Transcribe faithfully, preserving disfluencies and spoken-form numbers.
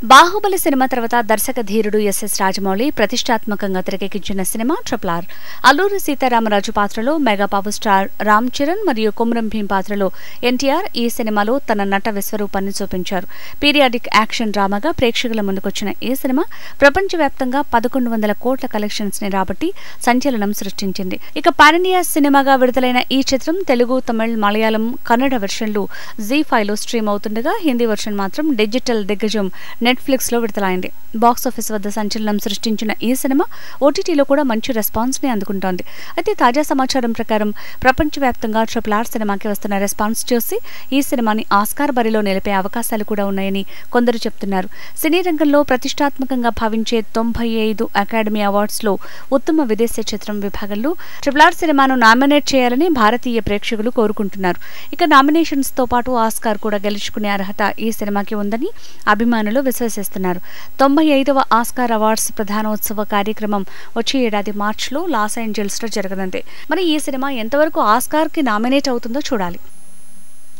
Baahubali cinema తర్వాత దర్శక ధీరుడు ఎస్ఎస్ రాజమౌళి ప్రతిష్టాత్మకంగా తెరకెక్కించిన సినిమా ట్రిపుల్ ఆర్. అల్లూరి సీతారామరాజు పాత్రలో mega power star Ram Charan మరియు కొమరం భీం పాత్రలో ఎన్టీఆర్ ఈ సినిమాలో తన నట విశ్వరూపాన్ని చూపించారు. పీరియాడిక్ యాక్షన్ డ్రామాగా ప్రేక్షకుల ముందుకొచ్చిన ఈ సినిమా ప్రపంచవ్యాప్తంగా పదకొండు వందల కోట్ల కలెక్షన్స్ ని రాబట్టి సంచలనం సృష్టించింది. ఇక పాన్ ఇండియా సినిమాగా విడుదలైన ఈ చిత్రం తెలుగు, తమిళ్, మలయాళం, కన్నడ వెర్షన్లు జీ ఫైవ్ లో స్ట్రీమ్ అవుతుండగా హిందీ వెర్షన్ మాత్రం డిజిటల్ దిగ్గజం నెట్ఫ్లిక్స్ లో విడుదలైంది. బాక్సాఫీస్ వద్ద సంచలనం సృష్టించిన ఈ సినిమా ఓటీటీలో కూడా మంచి రెస్పాన్స్ ని అందుకుంటోంది. అయితే తాజా సమాచారం ప్రకారం ప్రపంచవ్యాప్తంగా ట్రిపుల్ ఆర్ సినిమాకి వస్తున్న రెస్పాన్స్ చూసి ఈ సినిమాని ఆస్కార్ బరిలో నిలిపే అవకాశాలు కూడా ఉన్నాయని కొందరు చెప్తున్నారు. సినీ రంగంలో ప్రతిష్టాత్మకంగా భావించే తొంభై ఐదు అకాడమీ అవార్డ్స్ లో ఉత్తమ విదేశీ చిత్రం విభాగంలో ట్రిపుల్ ఆర్ సినిమాను నామినేట్ చేయాలని భారతీయ ప్రేక్షకులు కోరుకుంటున్నారు. ఇక నామినేషన్స్ తో పాటు ఆస్కార్ కూడా గెలుచుకునే అర్హత ఈ సినిమాకి ఉందని అభిమానులు విశ్వసిస్తున్నారు. తొంభై ఐదవ ఆస్కార్ అవార్డ్స్ ప్రధానోత్సవ కార్యక్రమం వచ్చే ఏడాది మార్చిలో లాస్ ఏంజల్స్ లో జరగనుంది. మరి ఈ సినిమా ఎంతవరకు ఆస్కార్ కి నామినేట్ అవుతుందో చూడాలి.